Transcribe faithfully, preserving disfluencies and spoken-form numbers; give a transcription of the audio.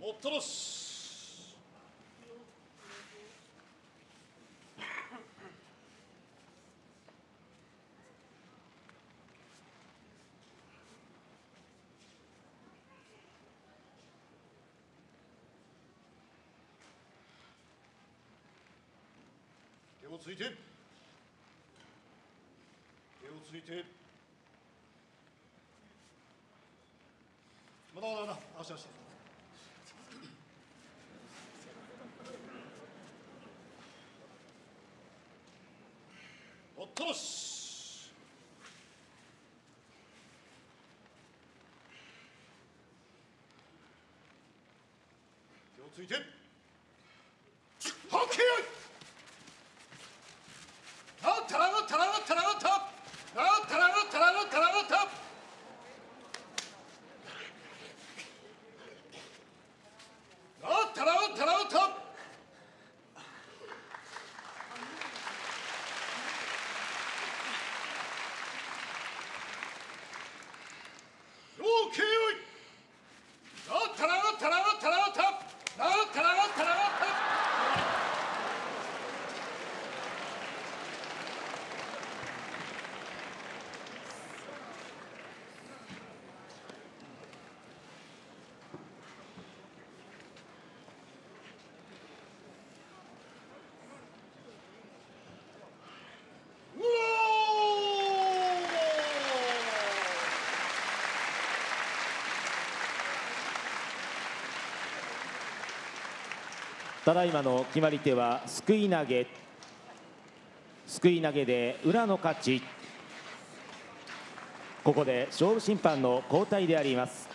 おっとろし。手をついて、手をついて、まだまだまだ、足足。おっとろし。手をついて、はっけよい。あったらがったらがったらがった。あったらがったらがったらがった。あったらがったらがった。オーケーよい。あったらがったらがったらがった。あったらがったらがった。 ただいまの決まり手はすくい投げ。すくい投げで宇良の勝ち。ここで勝負審判の交代であります。